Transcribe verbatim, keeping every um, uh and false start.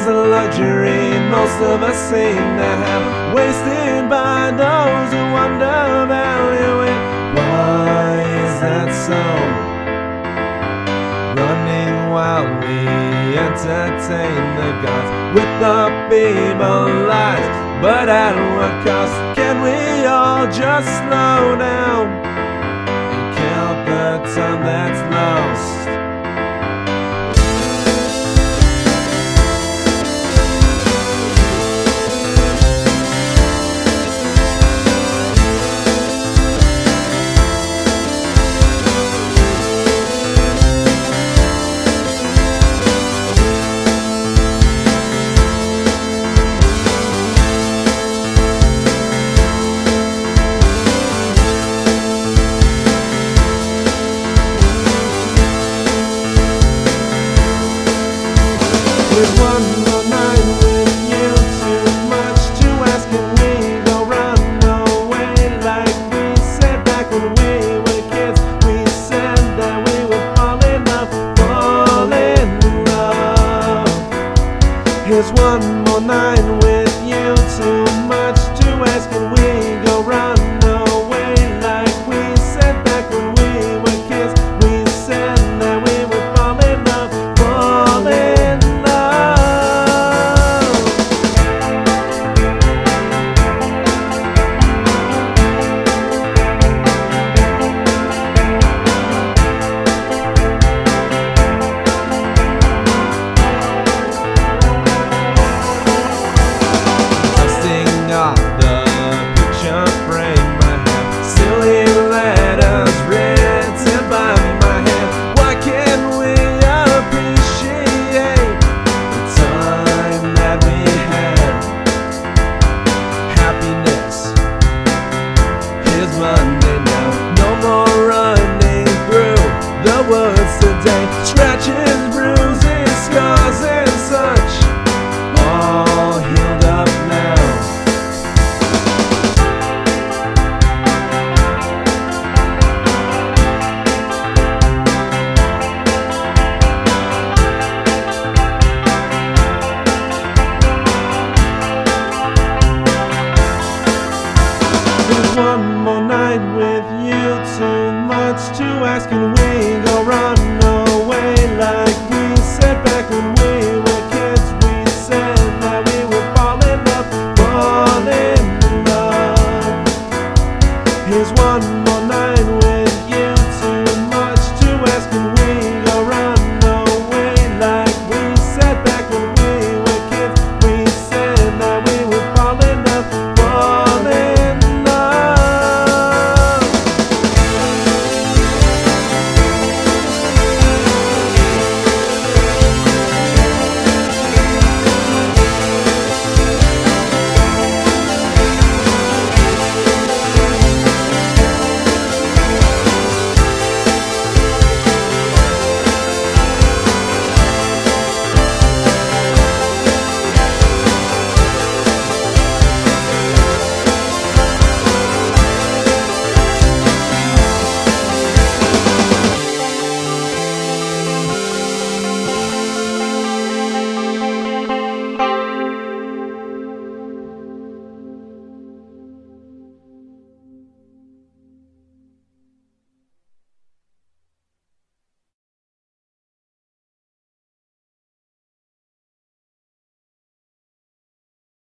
is a luxury most of us seem to have, wasted by those who wonder value it. Why is that so? Running while we entertain the gods with the feeble lies, but at what cost? Can we all just slow down and count the time that's lost? With one more night with you, too much to ask. Can we go run away like we said back when we were kids? We said that we would fall in love, fall in love. Here's one more night with you, too much to ask. Can we go run away like we said back when we were kids? We said that we would fall in love, fall in love. Off the picture frame I have, silly letters written by my hand. Why can't we appreciate the time that we had? Happiness, here's Monday now. No more running through the woods today. Scratches, bruises, scars and such, all healed up now. There's one